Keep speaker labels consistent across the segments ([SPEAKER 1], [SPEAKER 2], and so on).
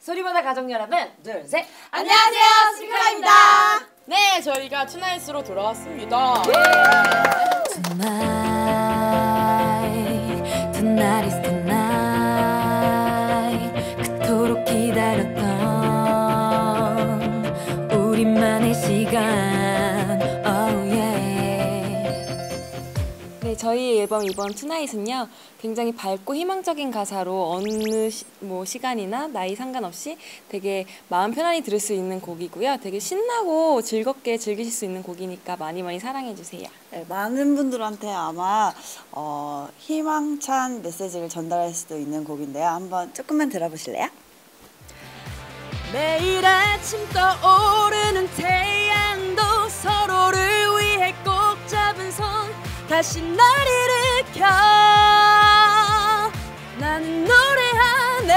[SPEAKER 1] 소리바다 가족 여러분, 둘, 셋.
[SPEAKER 2] 안녕하세요, 스피카입니다.
[SPEAKER 3] 네, 저희가 투나잇으로 돌아왔습니다.
[SPEAKER 4] Tonight is the night. 그토록 기다렸던 우리만의 시간. Oh yeah.
[SPEAKER 5] 네, 저희 앨범 이번 투나잇은요 굉장히 밝고 희망적인 가사로 어느 시간이나 나이 상관없이 되게 마음 편안히 들을 수 있는 곡이고요. 되게 신나고 즐겁게 즐기실 수 있는 곡이니까 많이 많이 사랑해 주세요.
[SPEAKER 2] 네, 많은 분들한테 아마 희망찬 메시지를 전달할 수도 있는 곡인데요. 한번 조금만 들어보실래요?
[SPEAKER 3] 매일 아침 떠오르는 태양도 서로를 위해 꼭 잡은 손 다시 날 일으켜 나는 노래하네.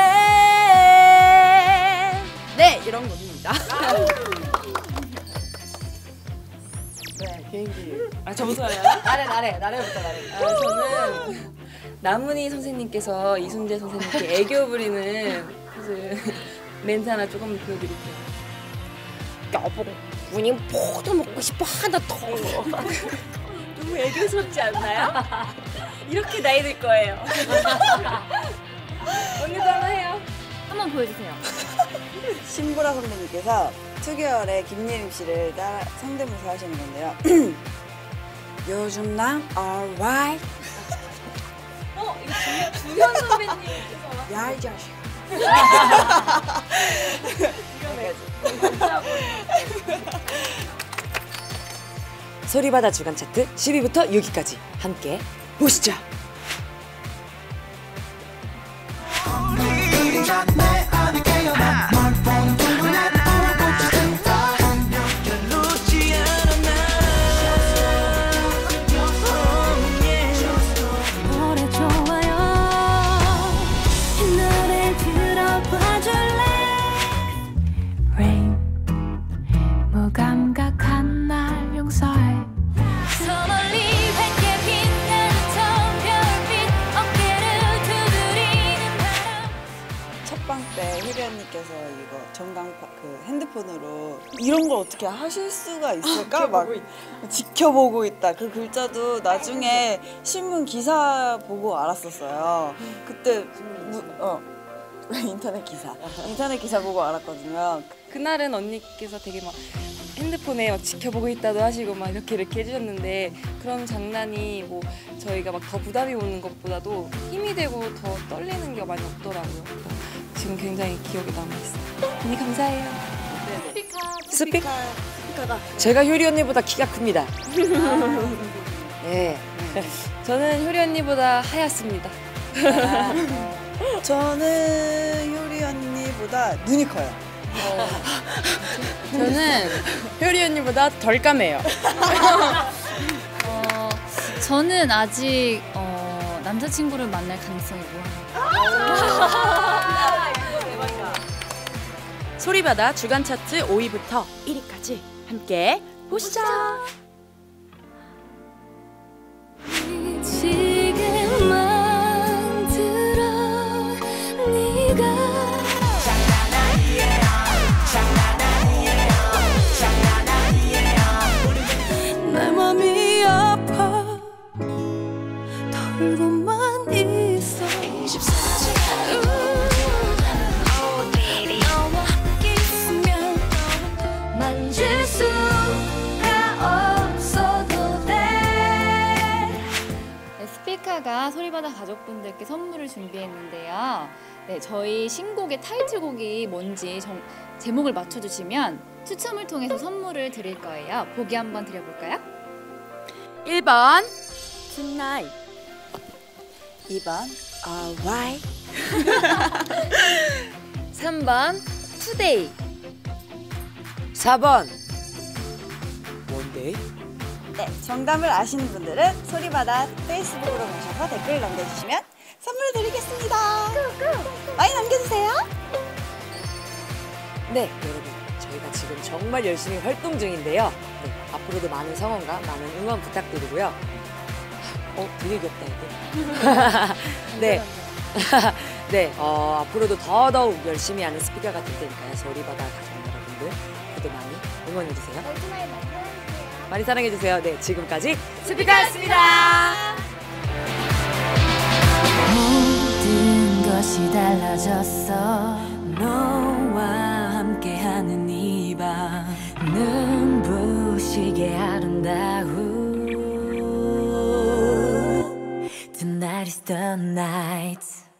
[SPEAKER 3] 네, 이런 곡입니다.
[SPEAKER 5] 네, 개인기. 저부터요?
[SPEAKER 1] 나래부터.
[SPEAKER 5] 저는 나문희 선생님께서 이순재 선생님께 애교 부리는 그 멘트 하나 조금 보여드릴게요.
[SPEAKER 1] 여보, 문이 포도 먹고 싶어 하나 더.
[SPEAKER 5] 너무 애교스럽지 않나요? 이렇게 나이 들 거예요. 언니도 하나 해요.
[SPEAKER 4] 한번 보여주세요.
[SPEAKER 2] 신보라 선배님께서 2개월에 김예림 씨를 따라 성대모사 하시는 건데요. 요즘 난 alright.
[SPEAKER 5] 이거 주현 선배님께서.
[SPEAKER 2] 야, 이 자식아.
[SPEAKER 1] 소리바다 주간 차트 10위부터 6위까지 함께 보시죠.
[SPEAKER 4] 노래 좋아요. 이 노래 들어봐 줄래? Rain 무감각한 날 용서해. 저 멀리 밝게 빛나는 저 별빛 어깨를 두드리는 바람.
[SPEAKER 2] 첫방 때 효리 언니께서 이거 전광판 그 핸드폰으로 이런 걸 어떻게 하실 수가 있을까? 막 지켜보고 있다. 그 글자도 나중에 신문 기사 보고 알았었어요. 그때 인터넷 기사 보고 알았거든요.
[SPEAKER 5] 그날은 언니께서 되게 막 핸드폰에 막 지켜보고 있다도 하시고 막 이렇게 해주셨는데 그런 장난이 뭐 저희가 막 더 부담이 오는 것보다도 힘이 되고 더 떨리는 게 많이 없더라고요. 지금 굉장히 기억에 남아있어요. 언니 감사해요.
[SPEAKER 1] 스피카가 제가 효리 언니보다 키가 큽니다. 네.
[SPEAKER 5] 저는 효리 언니보다 하얗습니다.
[SPEAKER 2] 저는 효리 언니보다 눈이 커요.
[SPEAKER 3] 저는 효리 언니보다 덜 까매요.
[SPEAKER 4] 저는 아직 남자친구를 만날 가능성이 무한해요.
[SPEAKER 3] 소리바다 주간 차트 5위부터 1위까지 함께 보시죠.
[SPEAKER 4] 지금만 들어 네가 내 맘이 아파 털고만 있어. 너와 함께 있으면 만질 수가 없어도 돼. 네, 스피카가 소리바다 가족분들께 선물을 준비했는데요. 네, 저희 신곡의 타이틀곡이 뭔지 제목을 맞춰주시면 추첨을 통해서 선물을 드릴 거예요. 보기 한번 드려볼까요?
[SPEAKER 3] 1번 Tonight,
[SPEAKER 2] 2번 alright.
[SPEAKER 5] 3번 투데이.
[SPEAKER 1] 4번 원데이.
[SPEAKER 2] 네, 정답을 아시는 분들은 소리바다 페이스북으로 가셔서 댓글 남겨주시면 선물 드리겠습니다. 많이 남겨주세요.
[SPEAKER 1] 네, 여러분 저희가 지금 정말 열심히 활동 중인데요. 네, 앞으로도 많은 성원과 많은 응원 부탁드리고요. 되게 귀엽다 이게. 네, 네, 앞으로도 더더욱 열심히 하는 스피커가 될 테니까요. 소리바다 가족 여러분들 저도 많이 응원해주세요. 많이 사랑해주세요. 네, 지금까지 스피커였습니다.
[SPEAKER 6] 모든 것이 달라졌어. 너와 함께하는 이 밤 눈부시게 아름다운 Tonight is the night.